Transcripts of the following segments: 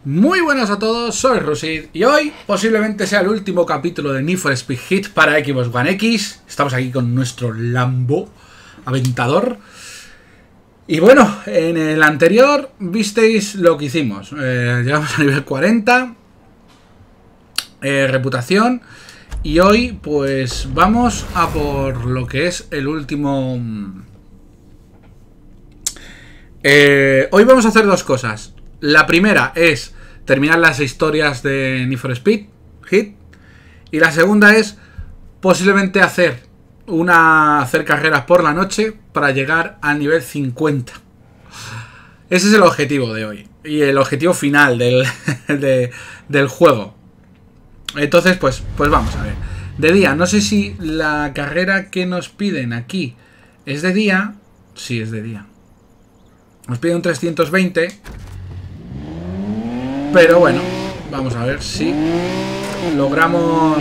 Muy buenas a todos, soy Rusid y hoy posiblemente sea el último capítulo de Need for Speed Heat para Xbox One X. Estamos aquí con nuestro Lambo Aventador. Y bueno, en el anterior visteis lo que hicimos. Llegamos a nivel 40, reputación. Y hoy pues vamos a por lo que es el último... hoy vamos a hacer dos cosas. La primera es terminar las historias de Need for Speed Heat. Y la segunda es posiblemente hacer carreras por la noche para llegar al nivel 50. Ese es el objetivo de hoy. Y el objetivo final del juego. Entonces pues vamos a ver. De día, no sé si la carrera que nos piden aquí es de día. Sí, es de día. Nos piden un 320. Pero bueno, vamos a ver si logramos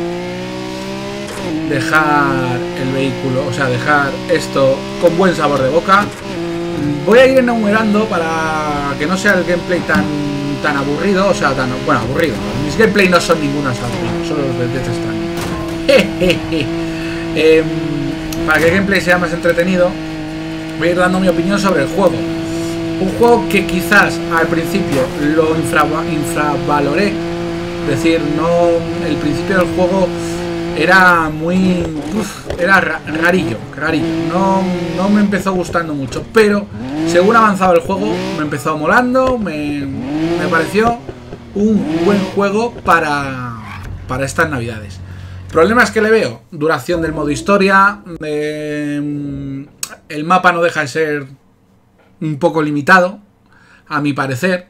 dejar el vehículo, o sea, dejar esto con buen sabor de boca. Voy a ir enumerando para que no sea el gameplay tan aburrido, o sea, bueno, aburrido. Mis gameplay no son ninguno aburrido, solo los de Death Stranding. Para que el gameplay sea más entretenido, voy a ir dando mi opinión sobre el juego. Un juego que quizás al principio lo infravaloré. Es decir, no, el principio del juego era muy... era rarillo. No me empezó gustando mucho. Pero según avanzaba el juego me empezó molando. Me pareció un buen juego para estas navidades. Problemas que le veo: duración del modo historia. El mapa no deja de ser un poco limitado, a mi parecer.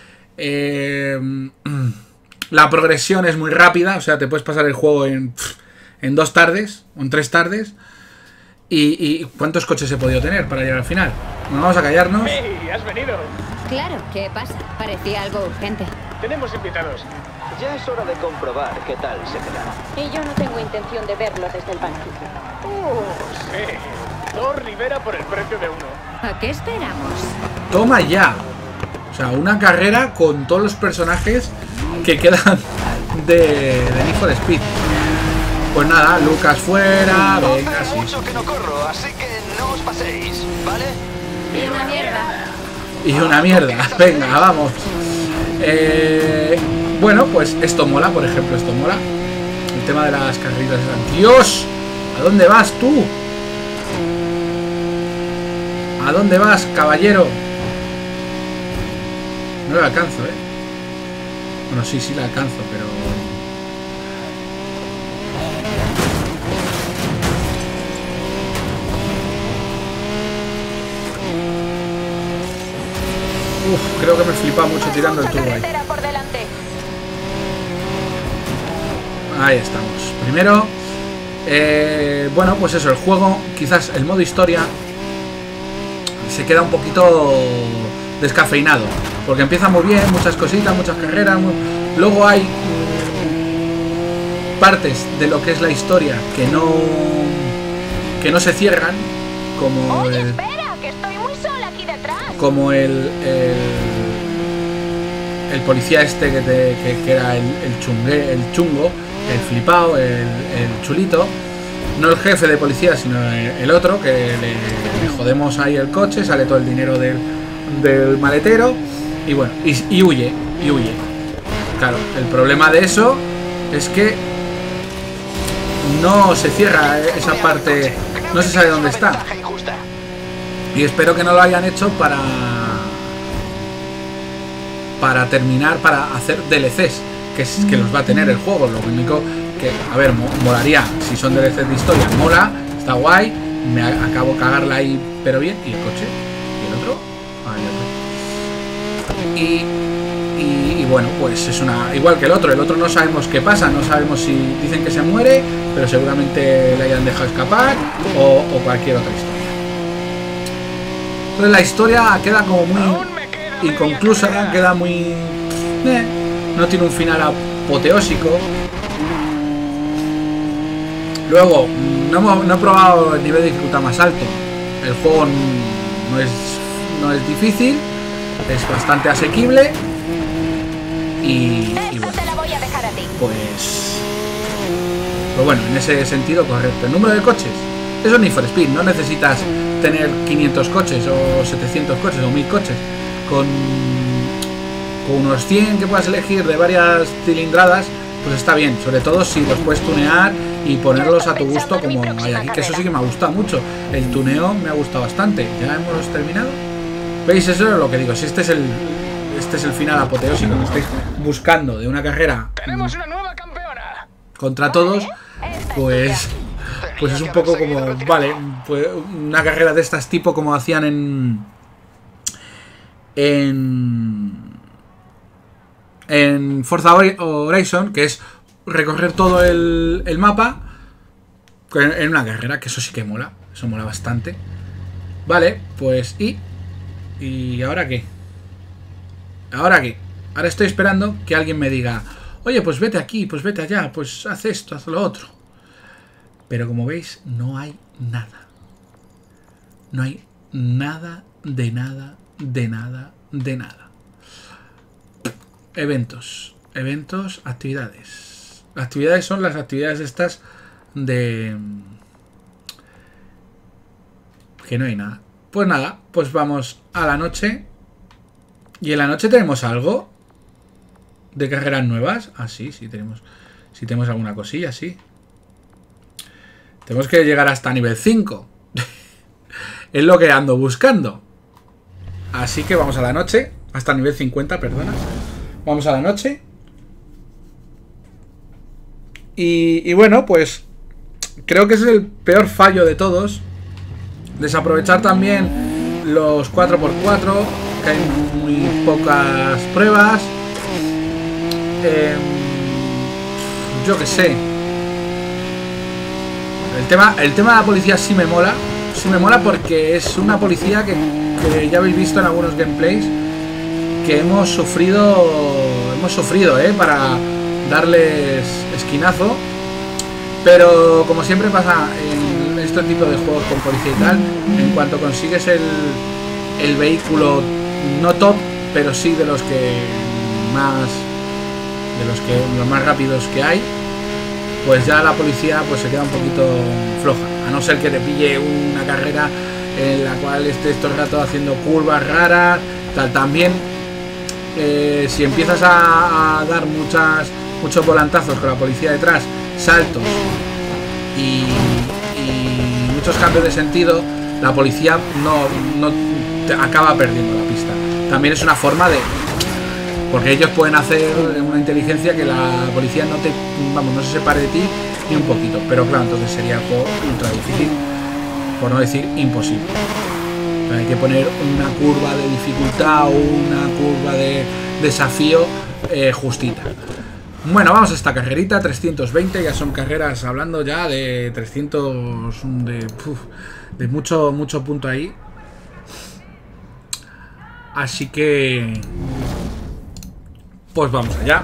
La progresión es muy rápida, o sea, te puedes pasar el juego en 2 tardes o en 3 tardes. ¿Y cuántos coches he podido tener para llegar al final? Bueno, vamos a callarnos. ¡Hey! ¿Has venido? Claro, ¿qué pasa? Parecía algo urgente. Tenemos invitados. Ya es hora de comprobar qué tal se queda. Y yo no tengo intención de verlo desde el banquillo. Sí. 2 Rivera por el precio de 1. ¿A qué esperamos? Toma ya. O sea, una carrera con todos los personajes que quedan de Need for Speed. Pues nada, Lucas fuera. Venga, Hace sí. mucho que no corro, así que no os paséis, ¿vale? Y una mierda. Y una mierda. Venga, vamos. Bueno, pues esto mola, por ejemplo, esto mola. El tema de las carreras. ¡Dios! ¿A dónde vas tú? ¿A dónde vas, caballero? No lo alcanzo, ¿eh? Bueno, sí la alcanzo, pero... creo que me flipa mucho tirando el turbo ahí. Por delante. Ahí estamos. Primero, bueno, pues eso, el juego, quizás el modo historia se queda un poquito descafeinado, porque empieza muy bien, muchas cositas, muchas carreras. Luego hay partes de lo que es la historia que no se cierran, como Oye, espera, que estoy muy sola aquí detrás. como el policía este que era el chungo, el flipado, el chulito. No el jefe de policía, sino el otro, que le jodemos ahí el coche, sale todo el dinero del maletero y bueno, y huye. Claro, el problema de eso es que no se cierra esa parte, no se sabe dónde está. Y espero que no lo hayan hecho para terminar, para hacer DLCs, que los va a tener el juego. Lo único que, a ver, molaría, si son DLCs de historia, mola, está guay, me acabo de cagarla ahí, pero bien. ¿Y el coche? ¿Y el otro? El otro. Y bueno, pues es igual que el otro no sabemos qué pasa, no sabemos si dicen que se muere, pero seguramente le hayan dejado escapar o cualquier otra historia. Entonces la historia queda como muy inconclusa, queda muy... no tiene un final apoteósico. Luego, no he probado el nivel de dificultad más alto. El juego no es difícil, es bastante asequible. y Esta bueno, te la voy a dejar a ti. pues bueno, en ese sentido correcto. El número de coches, eso es Need for Speed, no necesitas tener 500 coches o 700 coches o 1000 coches. Con unos 100 que puedas elegir de varias cilindradas, pues está bien, sobre todo si los puedes tunear y ponerlos a tu gusto como hay aquí, que eso sí que me ha gustado mucho. El tuneo me ha gustado bastante. Ya hemos terminado. ¿Veis? Eso es lo que digo. Si este es el final apoteósico que estáis buscando de una carrera ¡Tenemos una nueva campeona! contra todos, pues es un poco como, vale, pues una carrera de estas tipo como hacían en Forza Horizon, que es recorrer todo el mapa en una carrera, que eso sí que mola, eso mola bastante. Vale, pues ¿y ahora qué? ¿Ahora qué? Ahora estoy esperando que alguien me diga, oye, pues vete aquí, pues vete allá, pues haz esto, haz lo otro. Pero como veis, no hay nada. No hay nada, de nada, de nada, de nada. Eventos, actividades. Actividades son las actividades estas de... que no hay nada. Pues nada, pues vamos a la noche. ¿Y en la noche tenemos algo? ¿De carreras nuevas? Ah, sí tenemos. Sí tenemos alguna cosilla, sí. Tenemos que llegar hasta nivel 5. Es lo que ando buscando. Así que vamos a la noche. Hasta nivel 50, perdona. Vamos a la noche. Y bueno, pues creo que ese es el peor fallo de todos. Desaprovechar también los 4x4, que hay muy pocas pruebas. Yo qué sé. El tema de la policía sí me mola. Sí me mola porque es una policía que ya habéis visto en algunos gameplays que hemos sufrido para darles esquinazo. Pero como siempre pasa en este tipo de juegos con policía y tal, en cuanto consigues el vehículo no top, pero sí de los más rápidos que hay, pues ya la policía pues se queda un poquito floja, a no ser que te pille una carrera en la cual estés todo el rato haciendo curvas raras, tal. También si empiezas a dar muchos volantazos con la policía detrás, saltos y muchos cambios de sentido, la policía no te acaba perdiendo la pista. También es una forma de... porque ellos pueden hacer una inteligencia que la policía no se separe de ti ni un poquito. Pero claro, entonces sería algo ultra difícil, por no decir imposible. Hay que poner una curva de dificultad o una curva de desafío justita. Bueno, vamos a esta carrerita, 320, ya son carreras hablando ya de 300, de mucho punto ahí. Así que... pues vamos allá.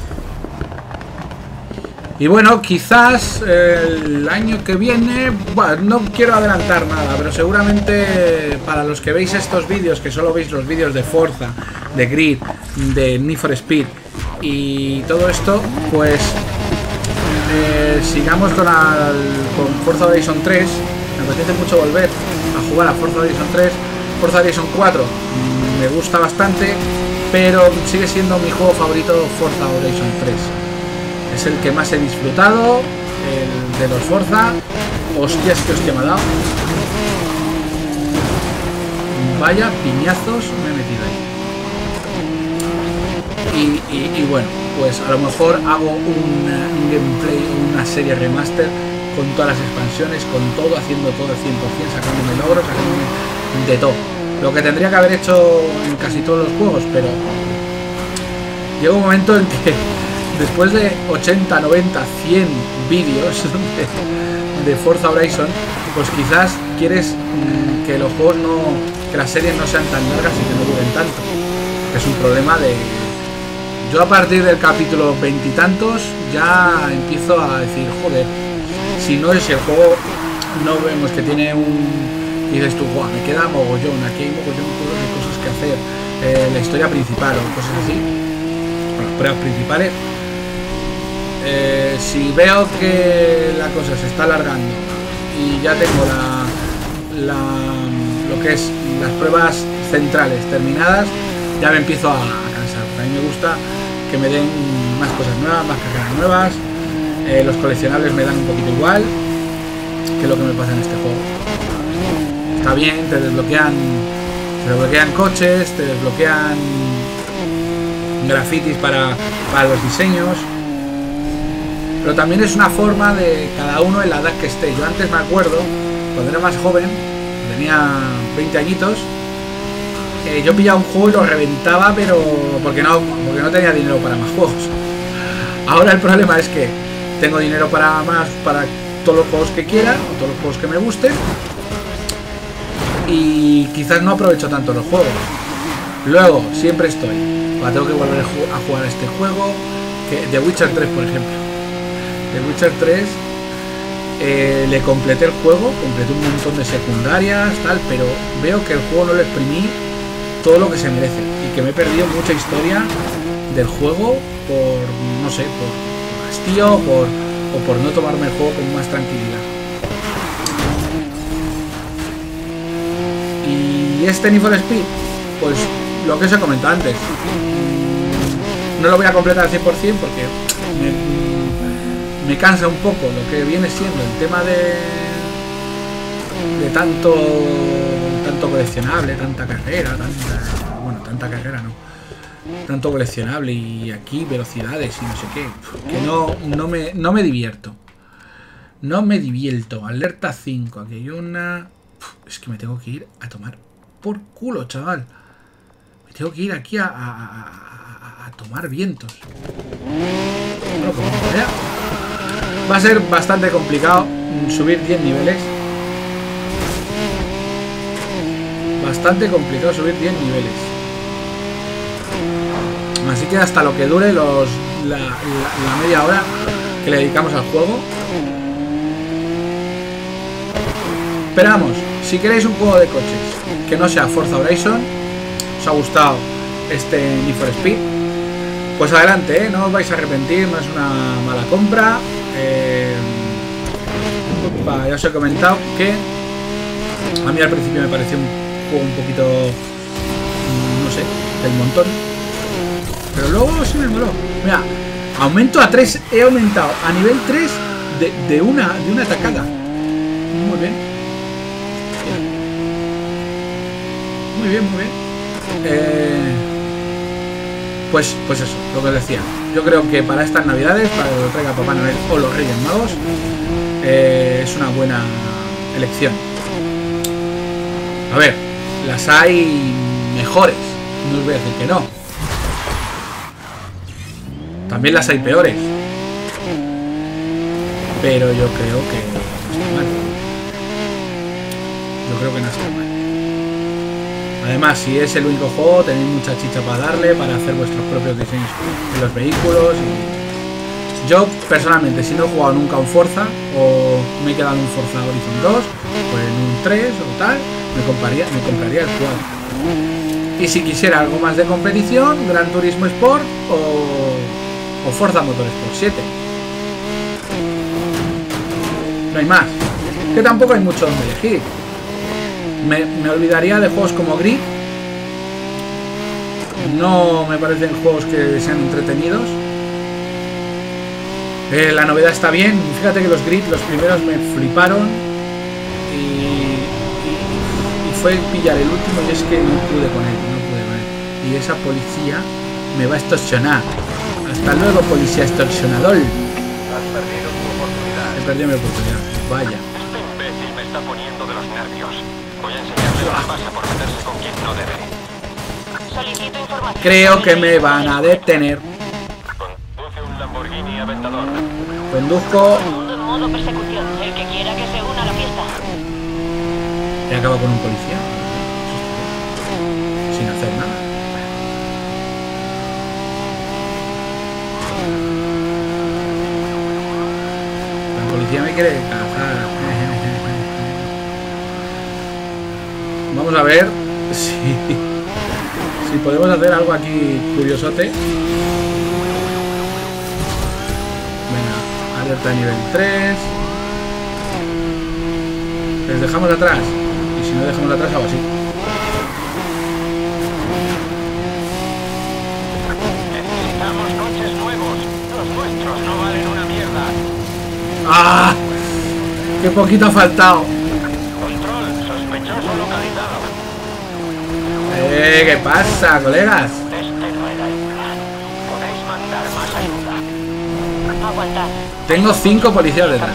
Y bueno, quizás el año que viene, bueno, no quiero adelantar nada, pero seguramente para los que veis estos vídeos, que solo veis los vídeos de Forza, de Grid, de Need for Speed y todo esto, pues sigamos con Forza Horizon 3. Me apetece mucho volver a jugar a Forza Horizon 3. Forza Horizon 4 me gusta bastante, pero sigue siendo mi juego favorito Forza Horizon 3. Es el que más he disfrutado, el de los Forza. Hostias, que hostia me ha dado. Vaya piñazos me he metido ahí. Y bueno, pues a lo mejor hago un gameplay, una serie remaster con todas las expansiones, con todo, haciendo todo al 100%, sacándome logros, sacándome de todo. Lo que tendría que haber hecho en casi todos los juegos, pero llega un momento en que después de 80, 90, 100 vídeos de Forza Horizon, pues quizás quieres que los juegos que las series no sean tan largas y que no duren tanto. Es un problema de... Yo a partir del capítulo 20 y tantos ya empiezo a decir, joder, si no es el juego, no vemos que tiene y dices tú, guau, me queda mogollón, aquí hay mogollón de cosas que hacer, la historia principal o cosas así. las pruebas principales. Si veo que la cosa se está alargando y ya tengo lo que es las pruebas centrales terminadas, ya me empiezo a cansar. A mí me gusta que me den más cosas nuevas, más carreras nuevas. Los coleccionables me dan un poquito igual que lo que me pasa en este juego. Está bien, te desbloquean coches, te desbloquean grafitis para los diseños, pero también es una forma de cada uno en la edad que esté. Yo antes me acuerdo, cuando era más joven, tenía 20 añitos, yo pillaba un juego y lo reventaba, pero porque no tenía dinero para más juegos. Ahora el problema es que tengo dinero para todos los juegos que quiera, o todos los juegos que me gusten, y quizás no aprovecho tanto los juegos. Luego siempre estoy, tengo que volver a jugar a este juego, que The Witcher 3, por ejemplo. The Witcher 3 le completé el juego, completé un montón de secundarias, tal, pero veo que el juego no le exprimí todo lo que se merece y que me he perdido mucha historia del juego por, no sé, por hastío o por no tomarme el juego con más tranquilidad. Y este Need for Speed, pues lo que os he comentado antes, no lo voy a completar al 100% porque me cansa un poco lo que viene siendo el tema de tanto coleccionable, tanta carrera, tanta carrera no, tanto coleccionable y aquí velocidades y no sé qué, que no me divierto. No me divierto. Alerta 5, aquí hay una... Es que me tengo que ir a tomar por culo, chaval. Me tengo que ir aquí a tomar vientos. Bueno, como vea, va a ser bastante complicado subir 10 niveles. Bastante complicado subir 10 niveles. Así que hasta lo que dure la media hora que le dedicamos al juego. Pero vamos, si queréis un juego de coches que no sea Forza Horizon, os ha gustado este Need for Speed, pues adelante, no os vais a arrepentir, no es una mala compra. Ya os he comentado que a mí al principio me pareció un juego un poquito, no sé, del montón, pero luego sí me moló. Mira, aumento a 3, he aumentado a nivel 3 de una atacada. Muy bien. Muy bien. Pues eso, lo que os decía. Yo creo que para estas navidades, para que lo traiga Papá Noel o los Reyes Magos, es una buena elección. A ver, las hay mejores, no os voy a decir que no. También las hay peores. Pero yo creo que no está mal. Yo creo que no está mal. Además, si es el único juego, tenéis mucha chicha para darle, para hacer vuestros propios diseños en los vehículos. Y... yo, personalmente, si no he jugado nunca un Forza, o me he quedado en un Forza Horizon 2, pues en un 3 o tal, me compraría el 4. Y si quisiera algo más de competición, Gran Turismo Sport o Forza Motorsport 7. No hay más. Que tampoco hay mucho donde elegir. Me olvidaría de juegos como Grid. No me parecen juegos que sean entretenidos. La novedad está bien. Fíjate que los Grid, los primeros me fliparon. Y fue pillar el último y es que no pude con él. Y esa policía me va a extorsionar. Hasta luego, policía extorsionador. Has perdido tu oportunidad. He perdido mi oportunidad. Vaya. Este imbécil me está poniendo de los nervios. Voy a enseñarle lo que pasa por meterse con quien no debe. Solicito información. Creo que me van a detener. Conduce un Lamborghini Aventador. Conduzco. Segundo en modo persecución. El que quiera que se una a la fiesta. He acabado con un policía. Sin hacer nada. La policía me quiere cazar. Vamos a ver si podemos hacer algo aquí curiosote. Alerta nivel 3. Les dejamos atrás. Y si no dejamos atrás, hago así. Necesitamos coches nuevos. Los nuestros no valen una mierda. ¡Ah! ¡Qué poquito ha faltado! Control, sospechoso localizado. ¿Qué pasa, colegas? Este no era el plan. Podéis mandar más ayuda. Aguantad. Tengo 5 policías detrás.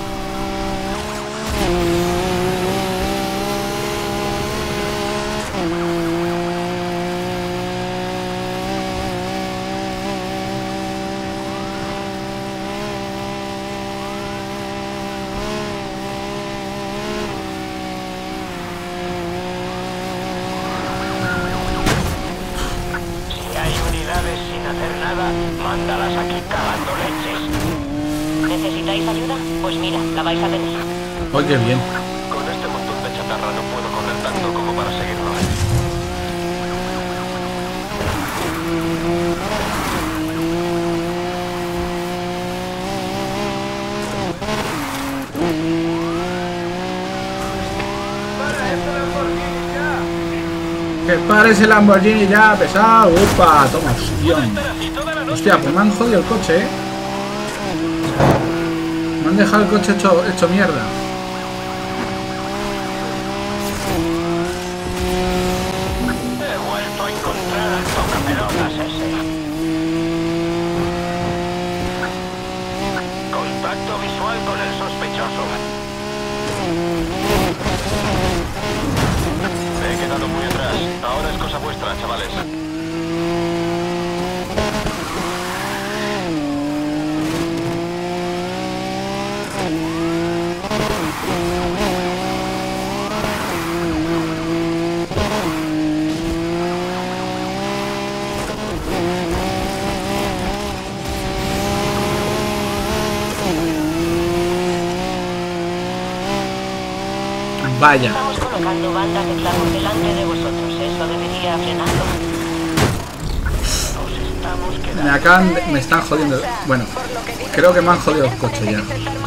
Si hay unidades sin hacer nada, mándalas aquí cagando leches. ¿Necesitáis ayuda? Pues mira, la vais a tener. ¡Ay, qué bien! Con este montón de chatarra no puedo correr tanto como para seguirlo. ¡Que pare ese Lamborghini ya, pesado! ¡Upa! Toma, opción. Hostia, pues me han jodido el coche, ¿eh? Me han dejado el coche hecho mierda. He vuelto a encontrar al tocapelotas ese. Contacto visual con el sospechoso. Me he quedado muy atrás. Ahora es cosa vuestra, chavales. Vaya. Estamos colocando bandas de clavos delante de vosotros. Eso debería frenarlo. Nos estamos quedando. Me están jodiendo. Bueno, creo que me han jodido el coche ya.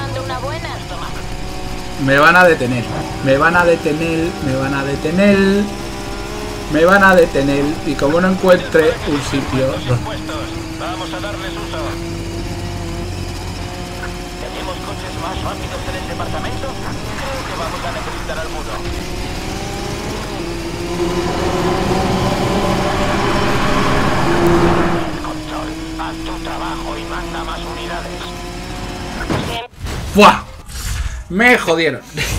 Me van a detener. Me van a detener. Me van a detener. Me van a detener. Y como no encuentre un sitio. Puestos. Vamos a darles uso. ¿Tenemos coches más rápidos en el departamento? Creo que vamos a necesitar alguno. Control, haz tu trabajo y manda más unidades. ¡Fua! Me jodieron.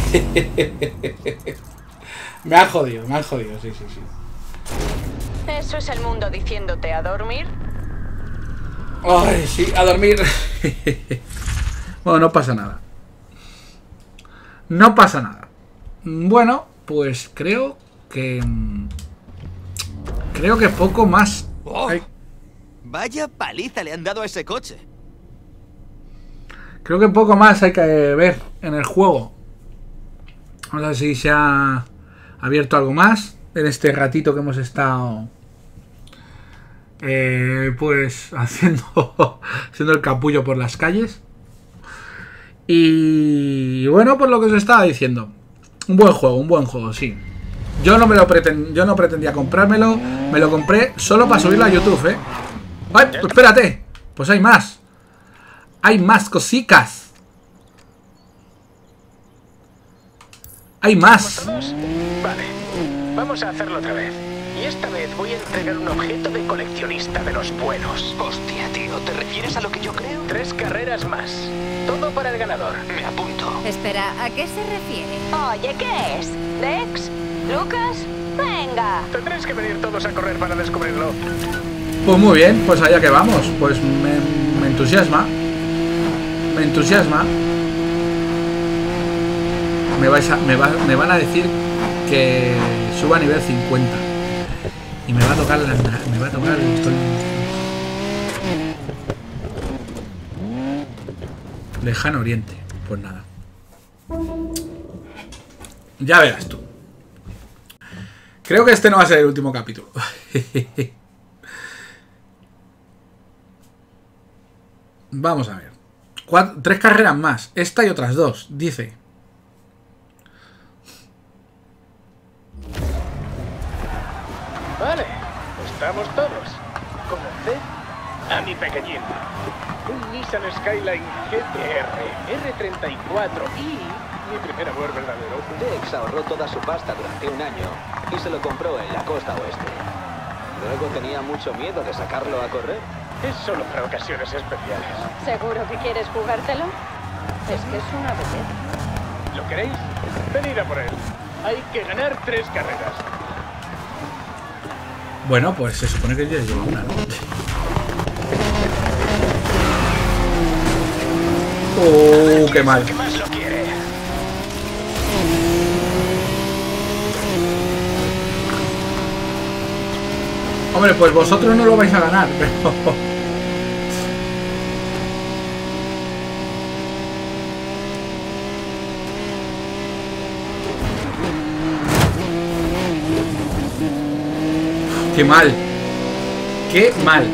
Me han jodido, sí. ¿Eso es el mundo diciéndote a dormir? Ay, sí, a dormir. Bueno, no pasa nada. No pasa nada. Bueno, pues creo que poco más. Oh, Ay, vaya paliza le han dado a ese coche. creo que poco más hay que ver en el juego. Vamos a ver si se ha abierto algo más en este ratito que hemos estado pues haciendo el capullo por las calles. Y bueno, pues lo que os estaba diciendo, un buen juego, sí. Yo no pretendía comprármelo, me lo compré solo para subirlo a YouTube, ¿eh? ¡Ay, pues espérate! Pues hay más. Hay más cositas. Hay más. Vale, vamos a hacerlo otra vez. Y esta vez voy a entregar un objeto de coleccionista de los buenos. Hostia, tío, ¿te refieres a lo que yo creo? 3 carreras más. Todo para el ganador. Me apunto. Espera, ¿a qué se refiere? Oye, ¿qué es? ¿Dex? ¿Lucas? Venga. Tendréis que venir todos a correr para descubrirlo. Pues muy bien, pues allá que vamos. Pues me entusiasma. Me entusiasma. Me van a decir que suba a nivel 50. Y me va a tocar estoy Lejano Oriente. Pues nada. Ya verás tú. Creo que este no va a ser el último capítulo. Vamos a ver. 3 carreras más. Esta y otras 2, dice. Vale, estamos todos. Conoced a mi pequeñín. Un Nissan Skyline GTR R34 y mi primer amor verdadero. Dex ahorró toda su pasta durante un año y se lo compró en la costa oeste. Luego tenía mucho miedo de sacarlo a correr. Es solo para ocasiones especiales. ¿Seguro que quieres jugártelo? Es que es una belleza. ¿Lo queréis? Venid a por él. Hay que ganar 3 carreras. Bueno, pues se supone que ya lleva una, ¿no? Qué mal. ¿Qué más lo quiere? Hombre, pues vosotros no lo vais a ganar, pero... ¡Qué mal! ¡Qué mal!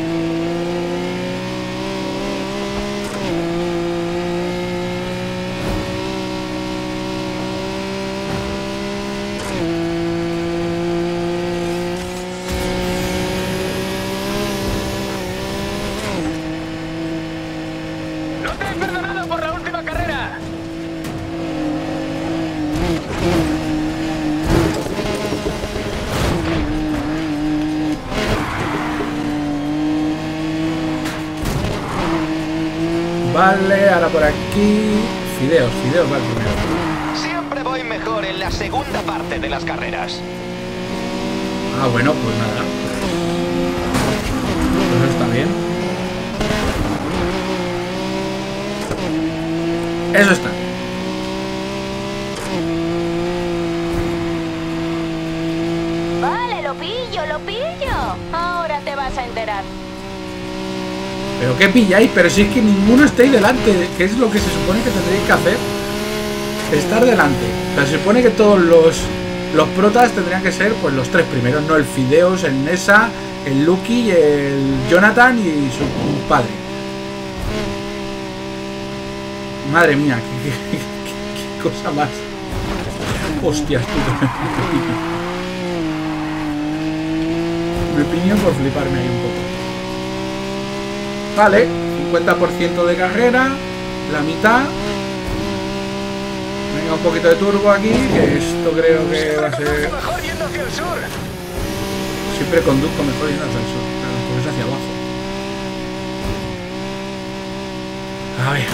¡No te he perdonado por la última carrera! Vale, ahora por aquí... Fideos va el primero. Siempre voy mejor en la segunda parte de las carreras. Ah, bueno, pues nada. Pues está bien. Eso está. Vale, lo pillo. Ahora te vas a enterar. ¿Pero qué pilláis? Pero si es que ninguno estáis delante. ¿Qué es lo que se supone que tendréis que hacer? Estar delante. O sea, se supone que todos los protas tendrían que ser pues los 3 primeros, no el Fideos, el Nessa, el Lucky, el Jonathan y su padre. Madre mía, qué cosa más. Hostias, tú. Me piño por fliparme ahí un poco. Vale, 50% de carrera, la mitad. Venga, un poquito de turbo aquí, que esto creo que va a ser... Mejor yendo hacia el sur. Siempre conduzco mejor yendo hacia el sur, claro, pues es hacia abajo. A ver.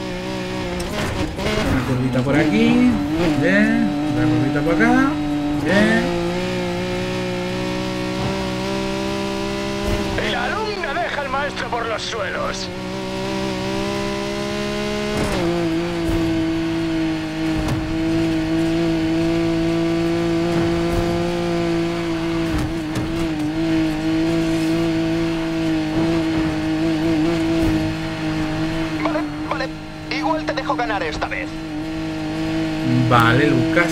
Una curvita por aquí, bien. Una curvita por acá, bien. El alumno deja al maestro por los suelos. Vale. Igual te dejo ganar esta vez. Vale, Lucas.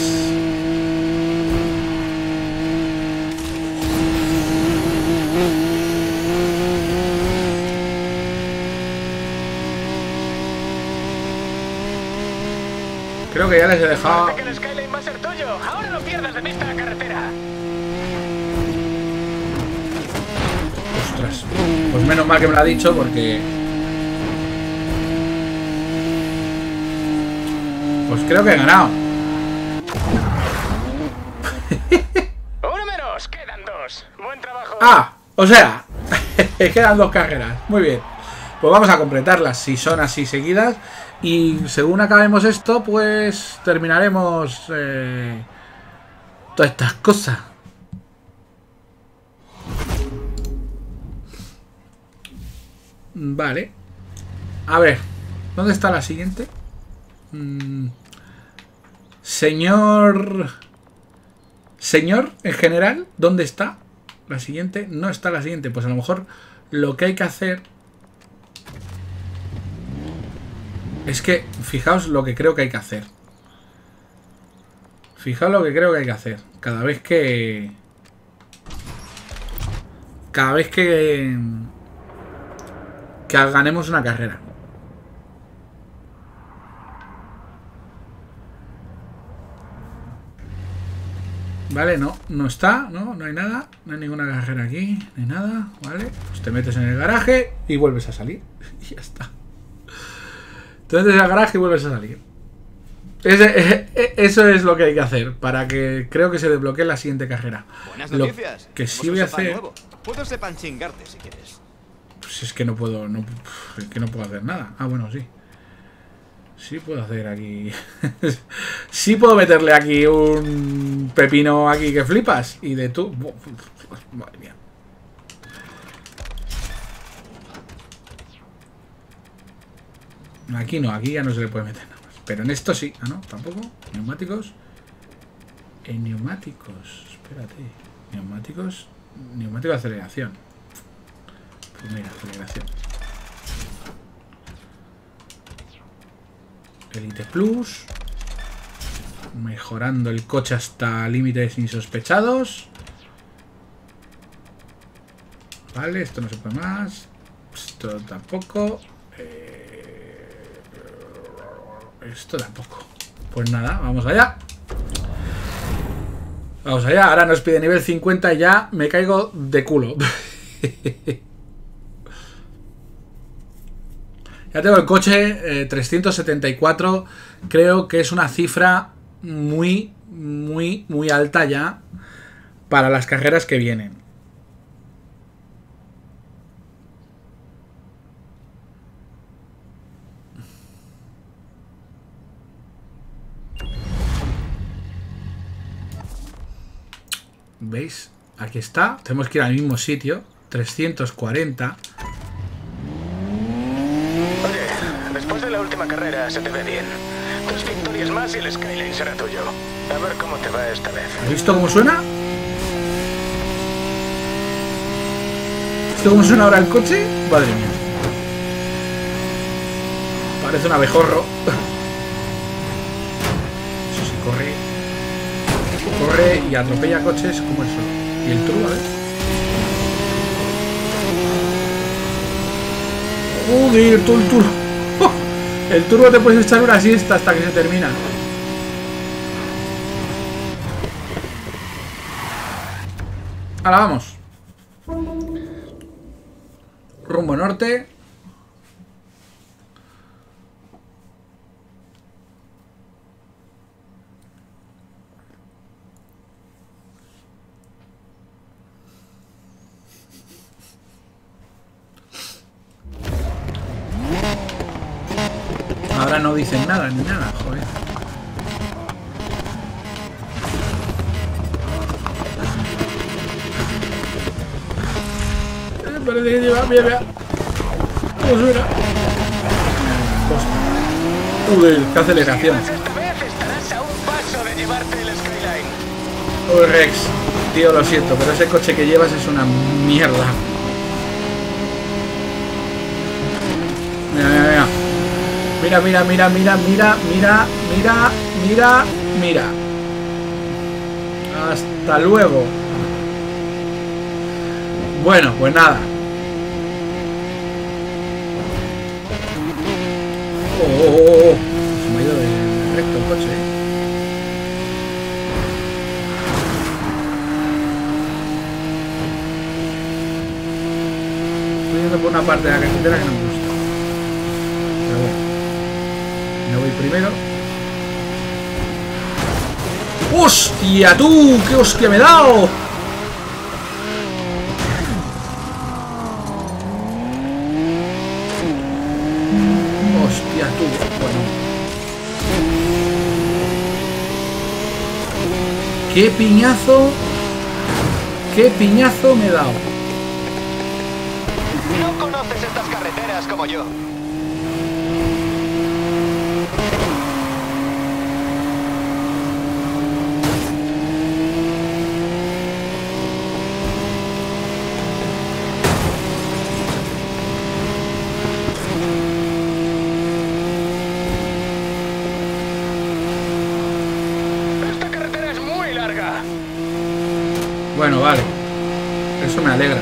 Creo que ya les he dejado... Parece que el Skyline va a ser tuyo. Ahora no pierdas de vista la carretera. Ostras. Pues menos mal que me lo ha dicho porque... Pues creo que he ganado. Uno menos, quedan 2. Buen trabajo. Ah, o sea, quedan 2 carreras. Muy bien. Pues vamos a completarlas si son así seguidas. Y según acabemos esto, pues terminaremos todas estas cosas. Vale. A ver, ¿dónde está la siguiente? Señor, en general, ¿dónde está la siguiente? No está la siguiente. Pues a lo mejor lo que hay que hacer es que, fijaos lo que creo que hay que hacer. Fijaos lo que creo que hay que hacer. Cada vez que ganemos una carrera. Vale, no está, no hay nada. No hay ninguna carrera aquí, no hay nada. Vale, pues te metes en el garaje y vuelves a salir. Y ya está. Te metes en el garaje y vuelves a salir. Eso es lo que hay que hacer para que creo que se desbloquee la siguiente carrera. Buenas Lo noticias. que sí voy a hacer... Puedo sepan chingarte si quieres. Pues es que no puedo... es que no puedo hacer nada. Ah, bueno, sí. Sí puedo hacer aquí... sí puedo meterle aquí un pepino aquí que flipas. Y de tú... Madre mía. Aquí no, aquí ya no se le puede meter nada más. Pero en esto sí. Ah, no, tampoco. Neumáticos. En neumáticos. Espérate. Neumáticos. Neumático de aceleración. Pues mira, aceleración. Elite Plus. Mejorando el coche hasta límites insospechados. Vale, esto no se puede más. Esto tampoco. Esto tampoco. Pues nada, vamos allá. Vamos allá. Ahora nos pide nivel 50 y ya me caigo de culo. Ya tengo el coche 374. Creo que es una cifra muy alta ya para las carreras que vienen. ¿Veis? Aquí está. Tenemos que ir al mismo sitio. 340. Oye, después de la última carrera se te ve bien. 2 victorias más y el Skyline será tuyo. A ver cómo te va esta vez. ¿Has visto cómo suena? ¿Has visto cómo suena ahora el coche? Madre mía. Parece un abejorro. Eso sí, corre. Corre y atropella coches como eso. Y el turbo, ¿eh? Joder, todo el turbo. El turbo te puedes echar una siesta hasta que se termina. Ahora vamos. Rumbo norte. Ahora no dicen nada ni nada, joder. Parece que lleva, mira. ¿Cómo suena? Joder, qué aceleración. Esta vez estarás a un paso de llevarte el Skyline. Uy, Rex, tío, lo siento, pero ese coche que llevas es una mierda. Mira, mira, mira. Mira, mira, mira, mira, mira, mira, mira, mira, mira. Hasta luego. Bueno, pues nada. Oh, se me ha ido de recto el coche. Estoy yendo por una parte de la carretera que no me gusta. Pero bueno. Me voy primero. ¡Hostia, tú! ¡Qué hostia me he dado! Hostia, tú. Bueno. ¡Qué piñazo! ¡Qué piñazo me he dado! No conoces estas carreteras como yo. Esta carretera es muy larga. Bueno, vale. Eso me alegra.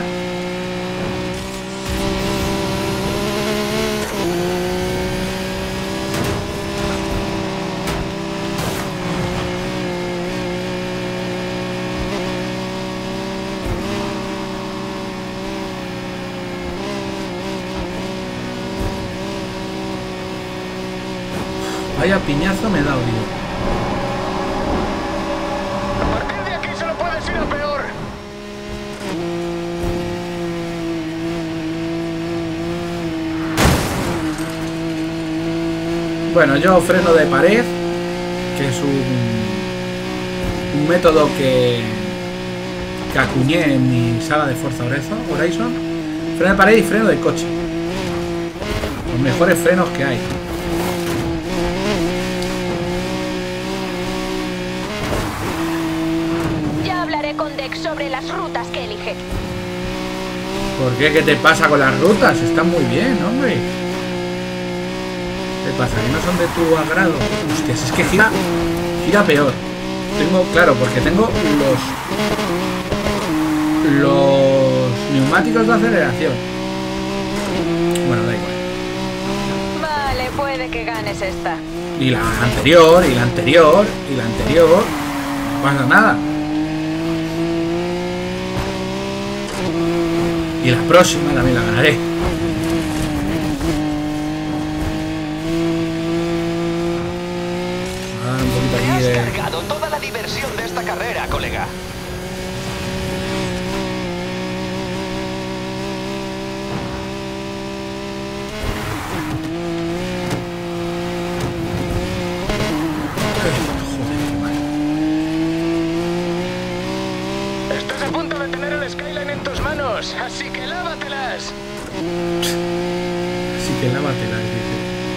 Vaya piñazo me he dado, digo. A partir de aquí solo puedes ir a peor. Bueno, yo freno de pared, que es un método que acuñé en mi saga de Forza Horizon. Freno de pared y freno de coche. Los mejores frenos que hay. Ya hablaré con Dex sobre las rutas que elige. ¿Por qué? ¿Qué te pasa con las rutas? Están muy bien, hombre. ¿Qué pasa? ¿Que no son de tu agrado? Hostias, es que gira peor. Tengo, claro, porque tengo los neumáticos de aceleración. Bueno, da igual. Vale, puede que ganes esta. Y la anterior, y la anterior, y la anterior. No pasa nada. Y la próxima también la ganaré. Un poquito Te aquí has de... cargado toda la diversión de esta carrera, colega. Estás a punto de tener el Skyline en tus manos, así que lávatelas. Así que lávatelas, dice.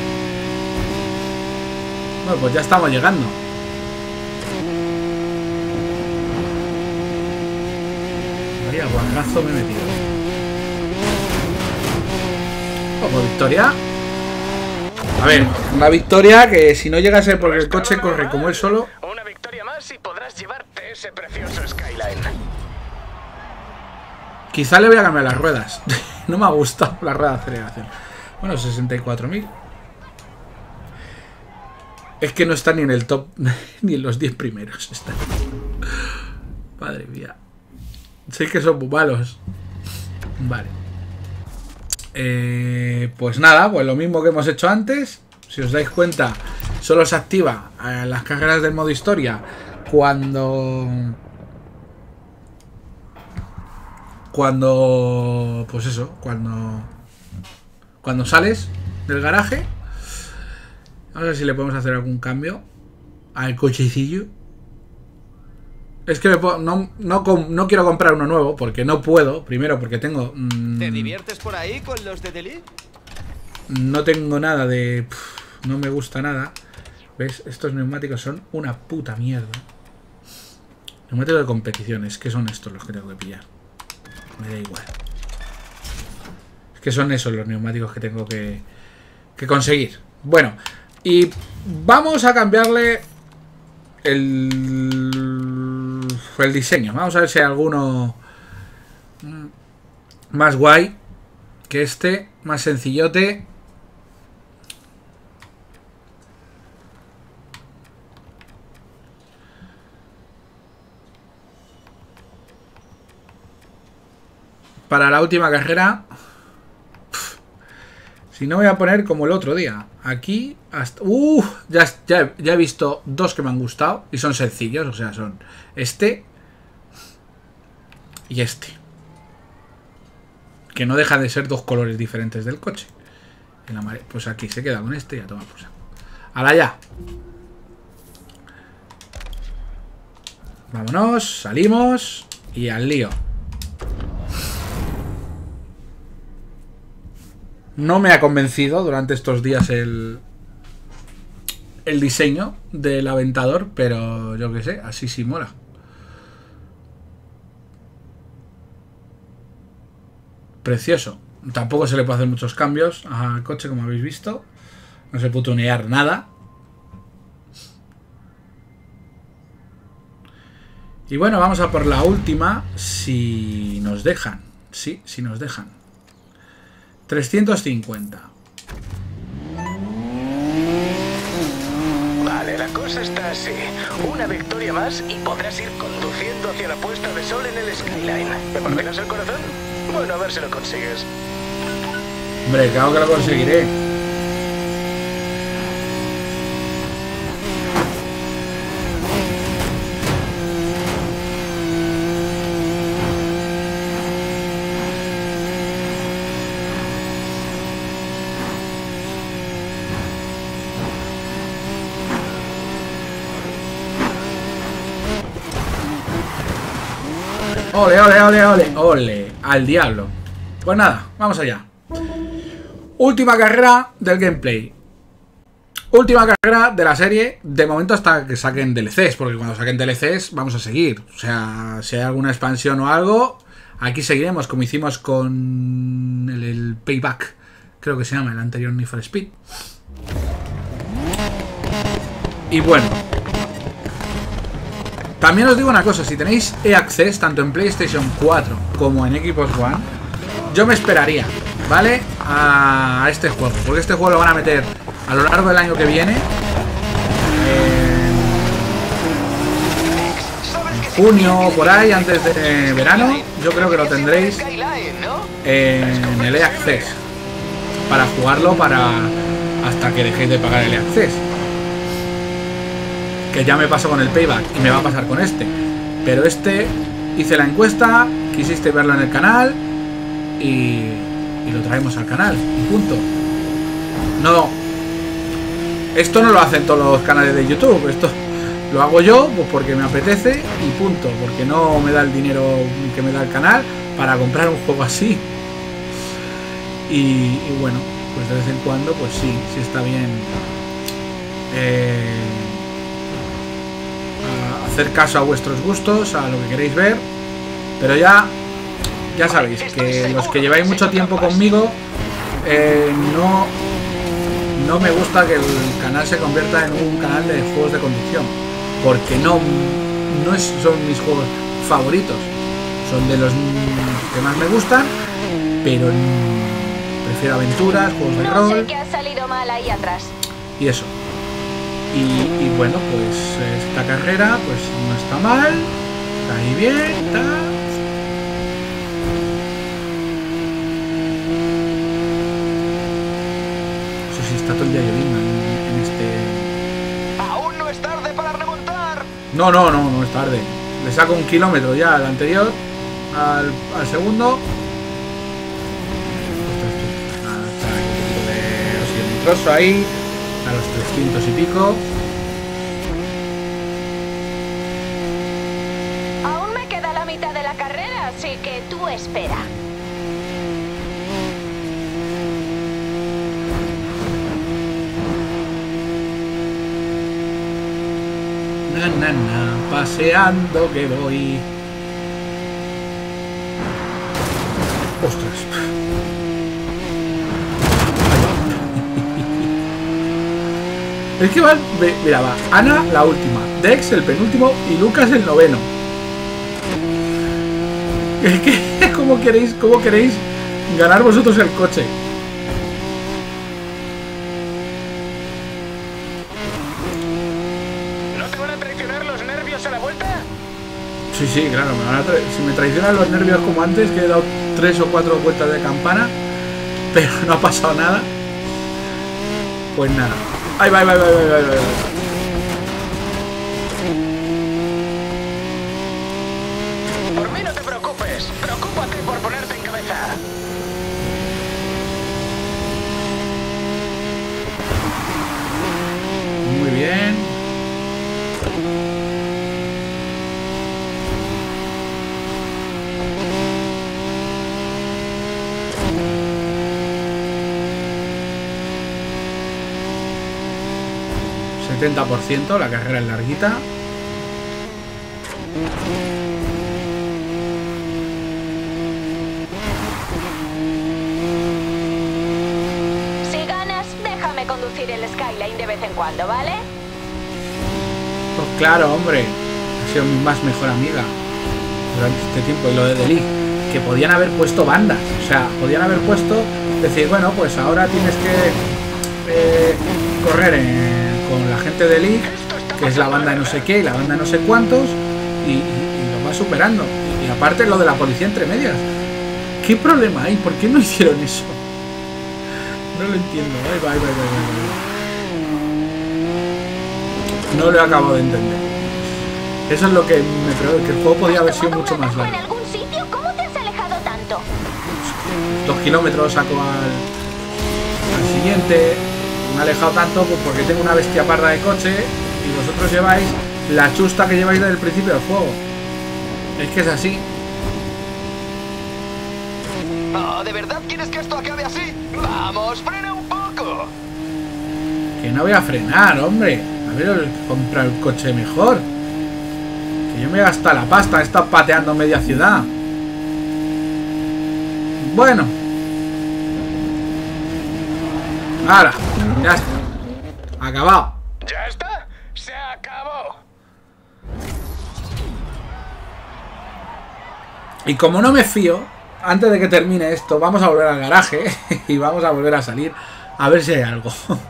Bueno, pues ya estamos llegando. Vaya guarrazo me he metido. Como victoria. A ver, una victoria que si no llegase porque el coche corre como él solo. Una victoria más y podrás llevarte ese precioso Skyline. Quizá le voy a cambiar las ruedas. No me ha gustado la rueda de aceleración. Bueno, 64.000. Es que no está ni en el top, ni en los 10 primeros. Está. Madre mía. Sé que son muy malos. Vale. Pues nada, pues lo mismo que hemos hecho antes. Si os dais cuenta, solo se activa las carreras del modo historia cuando pues eso, cuando sales del garaje. A ver si le podemos hacer algún cambio al cochecillo. Es que no quiero comprar uno nuevo porque no puedo. Primero porque tengo... ¿Te diviertes por ahí con los de Delhi? No tengo nada de... no me gusta nada. ¿Ves? Estos neumáticos son una puta mierda. Neumáticos de competiciones. ¿Qué son estos los que tengo que pillar? Me da igual. Es que son esos los neumáticos que tengo que conseguir. Bueno, y vamos a cambiarle el diseño. Vamos a ver si hay alguno más guay que este, más sencillote. Para la última carrera. Si no, voy a poner como el otro día. Aquí hasta... ya he visto dos que me han gustado. Y son sencillos, o sea, son este y este. Que no dejan de ser dos colores diferentes del coche. El amarillo, pues aquí se queda con este y a tomar por saco. ¡Hala ya! Vámonos, salimos y al lío. No me ha convencido durante estos días el diseño del Aventador, pero yo qué sé, así sí mola. Precioso. Tampoco se le puede hacer muchos cambios al coche, como habéis visto. No se puede tunear nada. Y bueno, vamos a por la última, si nos dejan. Sí, si nos dejan. 350. Vale, la cosa está así. Una victoria más y podrás ir conduciendo hacia la puesta de sol en el Skyline. ¿Me partirás el corazón? Bueno, a ver si lo consigues. Hombre, claro que lo conseguiré. Ole, ole, ole, ole, ole. Al diablo. Pues nada, vamos allá. Última carrera del gameplay. Última carrera de la serie. De momento hasta que saquen DLCs. Porque cuando saquen DLCs vamos a seguir. O sea, si hay alguna expansión o algo, aquí seguiremos como hicimos con el Payback. Creo que se llama el anterior Need for Speed. Y bueno, también os digo una cosa. Si tenéis eAccess tanto en PlayStation 4 como en Xbox One, yo me esperaría, ¿vale? A este juego. Porque este juego lo van a meter a lo largo del año que viene. En junio, por ahí, antes de verano. Yo creo que lo tendréis en el eAccess. Para jugarlo hasta que dejéis de pagar el eAccess. Que ya me pasó con el Payback y me va a pasar con este. Pero este, hice la encuesta, quisiste verlo en el canal y lo traemos al canal y punto. No, esto no lo hacen todos los canales de YouTube. Esto lo hago yo pues porque me apetece y punto. Porque no me da el dinero que me da el canal para comprar un juego así. Y bueno, pues de vez en cuando pues sí está bien hacer caso a vuestros gustos, a lo que queréis ver. Pero ya sabéis que los que lleváis mucho tiempo conmigo, no me gusta que el canal se convierta en un canal de juegos de conducción, porque no son mis juegos favoritos. Son de los que más me gustan, pero prefiero aventuras, juegos de rol. No sé qué ha salido mal ahí atrás. Y eso. Y bueno, pues esta carrera pues no está mal, está ahí bien, está. Eso sí, está todo el día lloviendo en este. Aún no es tarde para remontar. No es tarde. Le saco 1 kilómetro ya al anterior, al segundo. Está un trozo ahí. A los 300 y pico. Aún me queda la mitad de la carrera, así que tú espera. Paseando que voy. Ostras. Es que van, mira, va Ana la última, Dex el penúltimo y Lucas el noveno. Es que, ¿cómo queréis ganar vosotros el coche? ¿No te van a traicionar los nervios a la vuelta? Sí, claro, si me traicionan los nervios como antes, que he dado 3 o 4 vueltas de campana, pero no ha pasado nada. Pues nada. Ahí va. Por mí no te preocupes. Preocúpate por ponerte en cabeza. Muy bien. ...70%, la carrera es larguita. Si ganas, déjame conducir el Skyline de vez en cuando, ¿vale? Pues claro, hombre. Ha sido mi más mejor amiga durante este tiempo. Y lo de Delhi, que podían haber puesto bandas. O sea, podían haber puesto... Decir, bueno, pues ahora tienes que correr con la gente de League, que es la banda de no sé qué y la banda de no sé cuántos, y lo va superando. Y aparte lo de la policía entre medias. ¿Qué problema hay? ¿Por qué no hicieron eso? No lo entiendo. Ahí va. No lo acabo de entender. Eso es lo que me preocupa, que el juego podía haber sido mucho más largo. ¿En algún sitio? ¿Cómo te has alejado tanto? 2 kilómetros saco al siguiente. Me he alejado tanto pues porque tengo una bestia parda de coche y vosotros lleváis la chusta que lleváis desde el principio del juego. Es que es así. Oh, ¿de verdad quieres que esto acabe así? ¡Vamos, frena un poco! Que no voy a frenar, hombre. A ver, comprar el coche mejor. Que yo me he gastado la pasta. He estado pateando media ciudad. Bueno. Ahora, ya está. Acabado. ¿Ya está? ¡Se acabó! Y como no me fío, antes de que termine esto, vamos a volver al garaje y vamos a volver a salir a ver si hay algo.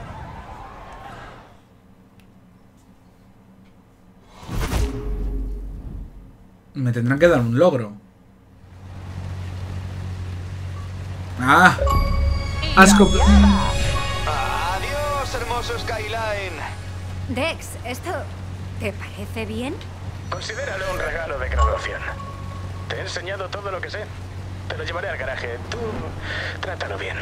Me tendrán que dar un logro. Ah. Asco. Adiós, hermoso Skyline. Dex, ¿esto te parece bien? Considéralo un regalo de graduación. Te he enseñado todo lo que sé. Te lo llevaré al garaje. Tú trátalo bien.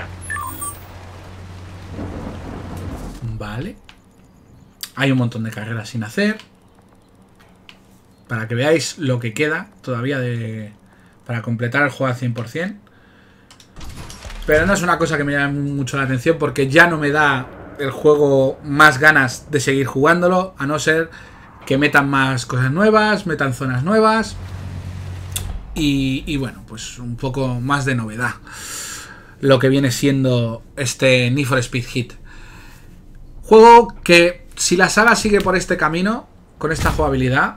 Vale. Hay un montón de carreras sin hacer. Para que veáis lo que queda todavía para completar el juego al 100%. Pero no es una cosa que me llame mucho la atención porque ya no me da el juego más ganas de seguir jugándolo, a no ser que metan más cosas nuevas, metan zonas nuevas y bueno, pues un poco más de novedad lo que viene siendo este Need for Speed Heat. Juego que, si la saga sigue por este camino, con esta jugabilidad,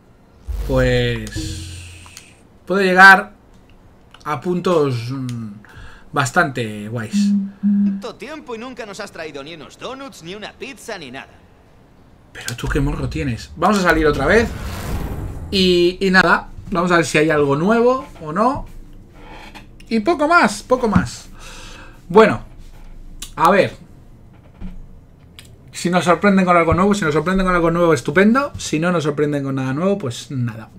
pues puede llegar a puntos bastante guays. Tanto tiempo y nunca nos has traído ni unos donuts, ni una pizza, ni nada. Pero tú qué morro tienes. Vamos a salir otra vez. Y nada, vamos a ver si hay algo nuevo o no. Y poco más, poco más. Bueno, a ver. Si nos sorprenden con algo nuevo, si nos sorprenden con algo nuevo, estupendo. Si no nos sorprenden con nada nuevo, pues nada.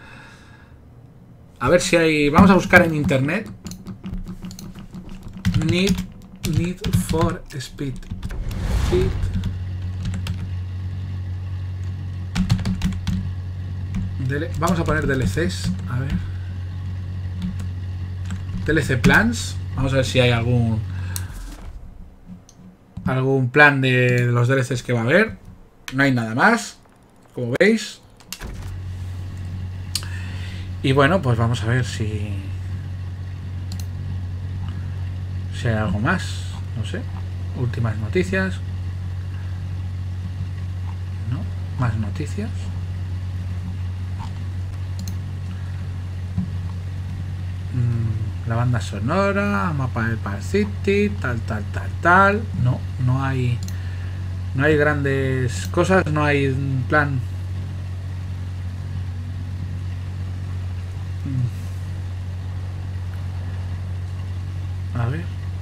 A ver si hay... Vamos a buscar en internet. Need for Speed Heat. Vamos a poner DLCs. A ver. DLC Plans. Vamos a ver si hay algún plan de los DLCs que va a haber. No hay nada más, como veis. Y bueno, pues vamos a ver si hay algo más. No sé. Últimas noticias. No, más noticias. La banda sonora, mapa del Park City, tal. No hay grandes cosas, no hay un plan. A ver.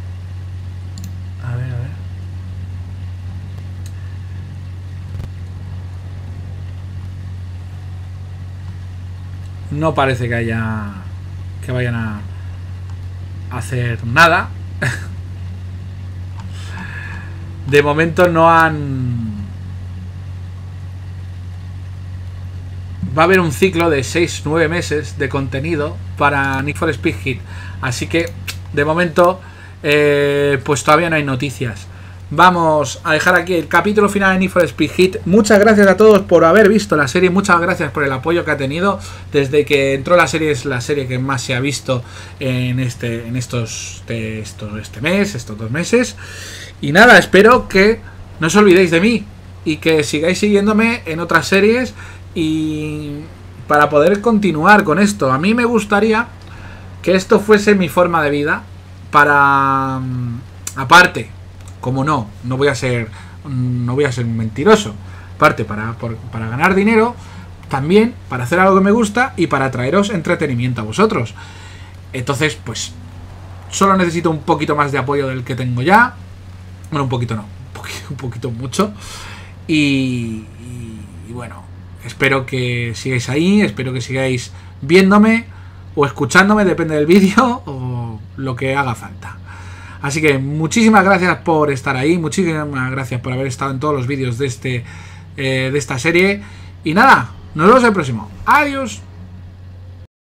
No parece que vayan a hacer nada. De momento no han... Va a haber un ciclo de 6-9 meses de contenido para Need for Speed Heat. Así que de momento pues todavía no hay noticias. Vamos a dejar aquí el capítulo final de Need for Speed Heat. Muchas gracias a todos por haber visto la serie. Muchas gracias por el apoyo que ha tenido. Desde que entró la serie, es la serie que más se ha visto en este mes, estos 2 meses. Y nada, espero que no os olvidéis de mí y que sigáis siguiéndome en otras series y para poder continuar con esto. A mí me gustaría que esto fuese mi forma de vida para... Aparte, como no voy a ser mentiroso. Aparte, para ganar dinero, también para hacer algo que me gusta y para traeros entretenimiento a vosotros. Entonces, pues, solo necesito un poquito más de apoyo del que tengo ya. Bueno, un poquito no, un poquito mucho. Y bueno, espero que sigáis ahí, espero que sigáis viéndome o escuchándome, depende del vídeo o lo que haga falta. Así que muchísimas gracias por estar ahí, muchísimas gracias por haber estado en todos los vídeos de esta serie. Y nada, nos vemos en el próximo. Adiós.